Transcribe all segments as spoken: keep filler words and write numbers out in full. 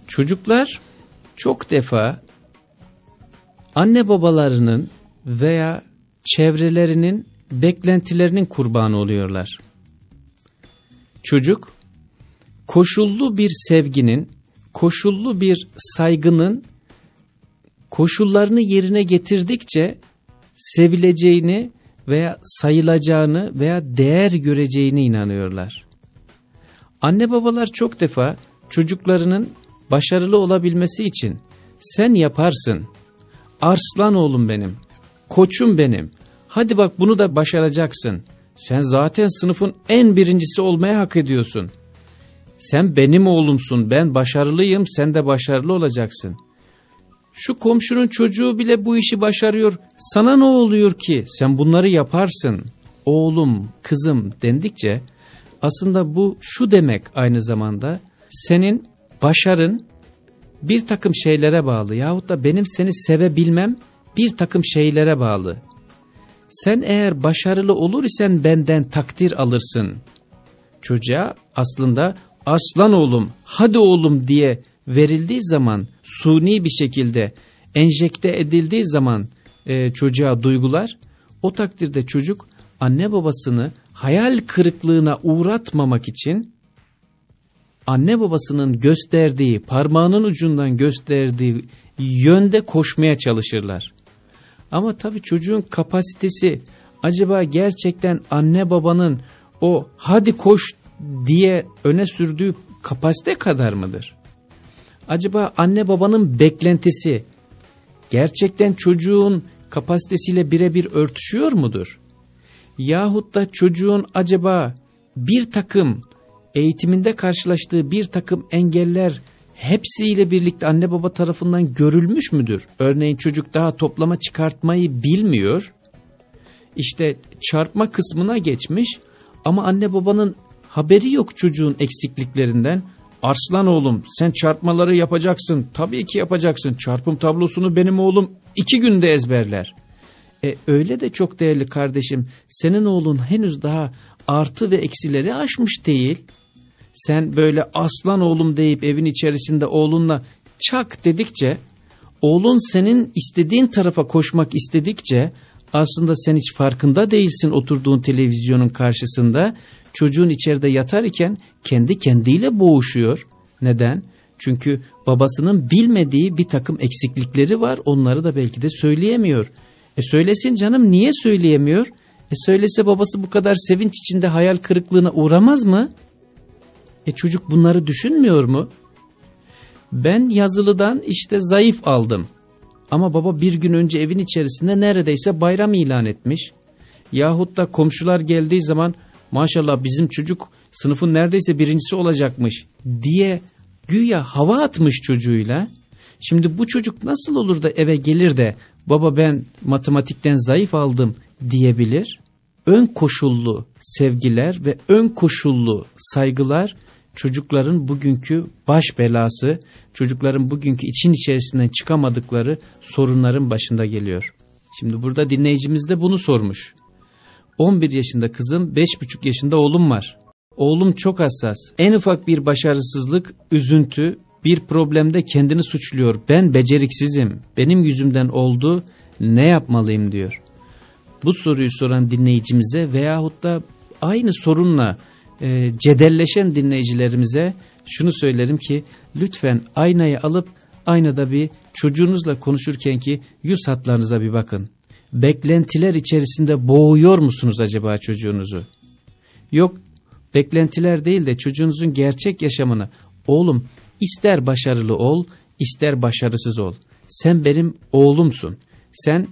Çocuklar çok defa anne babalarının veya çevrelerinin beklentilerinin kurbanı oluyorlar. Çocuk koşullu bir sevginin, koşullu bir saygının koşullarını yerine getirdikçe sevileceğini veya sayılacağını veya değer göreceğine inanıyorlar. Anne babalar çok defa çocuklarının başarılı olabilmesi için sen yaparsın, arslan oğlum benim, koçum benim, hadi bak bunu da başaracaksın, sen zaten sınıfın en birincisi olmaya hak ediyorsun, sen benim oğlumsun, ben başarılıyım, sen de başarılı olacaksın. Şu komşunun çocuğu bile bu işi başarıyor, sana ne oluyor ki, sen bunları yaparsın, oğlum, kızım dendikçe, aslında bu şu demek aynı zamanda, senin başarın bir takım şeylere bağlı yahut da benim seni sevebilmem bir takım şeylere bağlı. Sen eğer başarılı olur isen benden takdir alırsın. Çocuğa aslında aslan oğlum, hadi oğlum diye verildiği zaman, suni bir şekilde enjekte edildiği zaman e, çocuğa duygular, o takdirde çocuk anne babasını hayal kırıklığına uğratmamak için anne babasının gösterdiği, parmağının ucundan gösterdiği yönde koşmaya çalışırlar. Ama tabii çocuğun kapasitesi acaba gerçekten anne babanın o hadi koş diye öne sürdüğü kapasite kadar mıdır? Acaba anne babanın beklentisi gerçekten çocuğun kapasitesiyle birebir örtüşüyor mudur? Yahut da çocuğun acaba bir takım eğitiminde karşılaştığı bir takım engeller hepsiyle birlikte anne baba tarafından görülmüş müdür? Örneğin çocuk daha toplama çıkartmayı bilmiyor. İşte çarpma kısmına geçmiş ama anne babanın haberi yok çocuğun eksikliklerinden. Arslan oğlum sen çarpmaları yapacaksın, tabii ki yapacaksın. Çarpım tablosunu benim oğlum iki günde ezberler. E öyle de çok değerli kardeşim, senin oğlun henüz daha artı ve eksileri aşmış değil. Sen böyle aslan oğlum deyip evin içerisinde oğlunla çak dedikçe, oğlun senin istediğin tarafa koşmak istedikçe, aslında sen hiç farkında değilsin oturduğun televizyonun karşısında, çocuğun içeride yatar iken kendi kendiyle boğuşuyor. Neden? Çünkü babasının bilmediği bir takım eksiklikleri var, onları da belki de söyleyemiyor. E söylesin canım, niye söyleyemiyor? E söylese babası bu kadar sevinç içinde hayal kırıklığına uğramaz mı? E çocuk bunları düşünmüyor mu? Ben yazılıdan işte zayıf aldım. Ama baba bir gün önce evin içerisinde neredeyse bayram ilan etmiş. Yahut da komşular geldiği zaman maşallah bizim çocuk sınıfın neredeyse birincisi olacakmış diye güya hava atmış çocuğuyla. Şimdi bu çocuk nasıl olur da eve gelir de baba ben matematikten zayıf aldım diyebilir? Ön koşullu sevgiler ve ön koşullu saygılar çocukların bugünkü baş belası, çocukların bugünkü için içerisinden çıkamadıkları sorunların başında geliyor. Şimdi burada dinleyicimiz de bunu sormuş. on bir yaşında kızım, beş buçuk yaşında oğlum var. Oğlum çok hassas. En ufak bir başarısızlık, üzüntü, bir problemde kendini suçluyor. Ben beceriksizim, benim yüzümden oldu, ne yapmalıyım diyor. Bu soruyu soran dinleyicimize veyahut da aynı sorunla e, cedelleşen dinleyicilerimize şunu söylerim ki lütfen aynayı alıp aynada bir çocuğunuzla konuşurken ki yüz hatlarınıza bir bakın. Beklentiler içerisinde boğuyor musunuz acaba çocuğunuzu? Yok, beklentiler değil de çocuğunuzun gerçek yaşamını, oğlum ister başarılı ol, ister başarısız ol. Sen benim oğlumsun. Sen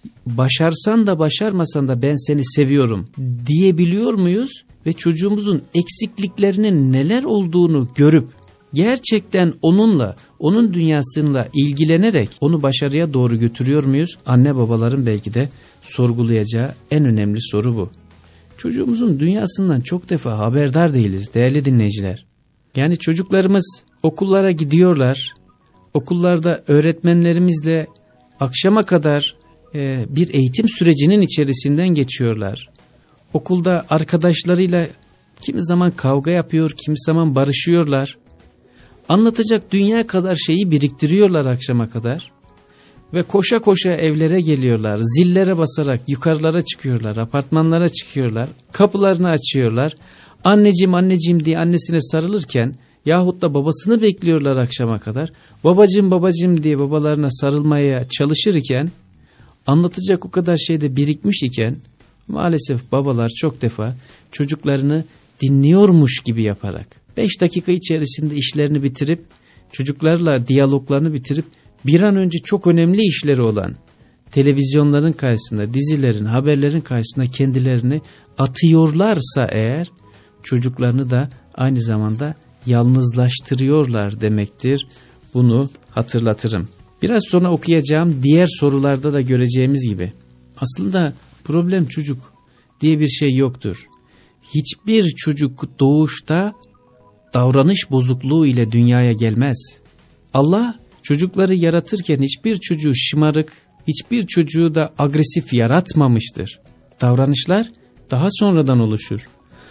başarsan da başarmasan da ben seni seviyorum diyebiliyor muyuz? Ve çocuğumuzun eksikliklerinin neler olduğunu görüp gerçekten onunla, onun dünyasıyla ilgilenerek onu başarıya doğru götürüyor muyuz? Anne babaların belki de sorgulayacağı en önemli soru bu. Çocuğumuzun dünyasından çok defa haberdar değiliz değerli dinleyiciler. Yani çocuklarımız okullara gidiyorlar, okullarda öğretmenlerimizle akşama kadar e, bir eğitim sürecinin içerisinden geçiyorlar. Okulda arkadaşlarıyla kimi zaman kavga yapıyor, kimi zaman barışıyorlar. Anlatacak dünya kadar şeyi biriktiriyorlar akşama kadar. Ve koşa koşa evlere geliyorlar. Zillere basarak yukarılara çıkıyorlar. Apartmanlara çıkıyorlar. Kapılarını açıyorlar. Anneciğim anneciğim diye annesine sarılırken yahut da babasını bekliyorlar akşama kadar. Babacığım babacığım diye babalarına sarılmaya çalışırken, anlatacak o kadar şey de birikmiş iken maalesef babalar çok defa çocuklarını dinliyormuş gibi yaparak beş dakika içerisinde işlerini bitirip çocuklarla diyaloglarını bitirip bir an önce çok önemli işleri olan televizyonların karşısında, dizilerin, haberlerin karşısında kendilerini atıyorlarsa eğer, çocuklarını da aynı zamanda yalnızlaştırıyorlar demektir. Bunu hatırlatırım. Biraz sonra okuyacağım diğer sorularda da göreceğimiz gibi aslında problem çocuk diye bir şey yoktur. Hiçbir çocuk doğuşta davranış bozukluğu ile dünyaya gelmez. Allah çocukları yaratırken hiçbir çocuğu şımarık, hiçbir çocuğu da agresif yaratmamıştır. Davranışlar daha sonradan oluşur.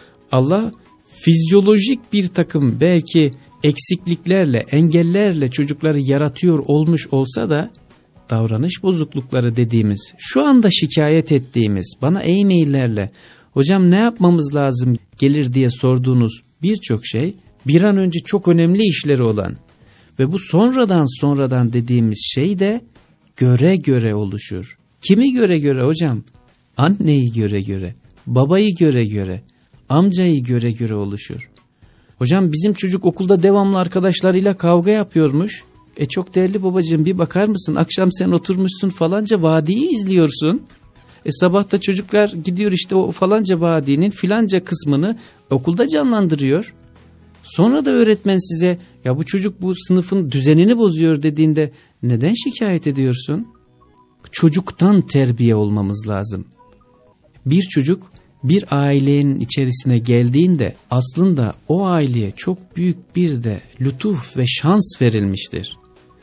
Allah fizyolojik bir takım belki eksikliklerle, engellerle çocukları yaratıyor olmuş olsa da davranış bozuklukları dediğimiz, şu anda şikayet ettiğimiz, bana e-maillerle hocam ne yapmamız lazım gelir diye sorduğunuz birçok şey bir an önce çok önemli işleri olan ve bu sonradan sonradan dediğimiz şey de göre göre oluşur. Kimi göre göre hocam? Anneyi göre göre, babayı göre göre, amcayı göre göre oluşur. Hocam bizim çocuk okulda devamlı arkadaşlarıyla kavga yapıyormuş. E çok değerli babacığım bir bakar mısın? Akşam sen oturmuşsun falanca vadiyi izliyorsun. E sabah da çocuklar gidiyor işte o falanca vadinin filanca kısmını okulda canlandırıyor. Sonra da öğretmen size ya bu çocuk bu sınıfın düzenini bozuyor dediğinde neden şikayet ediyorsun? Çocuktan terbiye olmamız lazım. Bir çocuk bir ailenin içerisine geldiğinde aslında o aileye çok büyük bir de lütuf ve şans verilmiştir.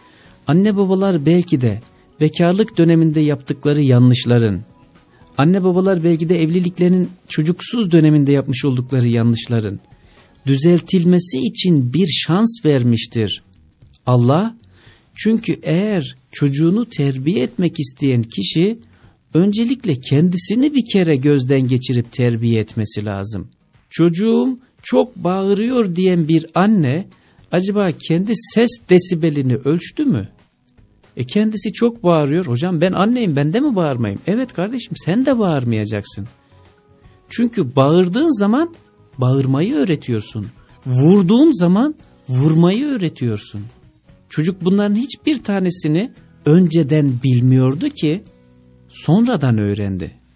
Anne babalar belki de bekarlık döneminde yaptıkları yanlışların, anne babalar belki de evliliklerinin çocuksuz döneminde yapmış oldukları yanlışların düzeltilmesi için bir şans vermiştir Allah. Çünkü eğer çocuğunu terbiye etmek isteyen kişi öncelikle kendisini bir kere gözden geçirip terbiye etmesi lazım. Çocuğum çok bağırıyor diyen bir anne acaba kendi ses desibelini ölçtü mü? E kendisi çok bağırıyor. Hocam ben anneyim, ben de mi bağırmayayım? Evet kardeşim, sen de bağırmayacaksın. Çünkü bağırdığın zaman bağırmayı öğretiyorsun. Vurduğun zaman vurmayı öğretiyorsun. Çocuk bunların hiçbir tanesini önceden bilmiyordu ki sonradan öğrendi.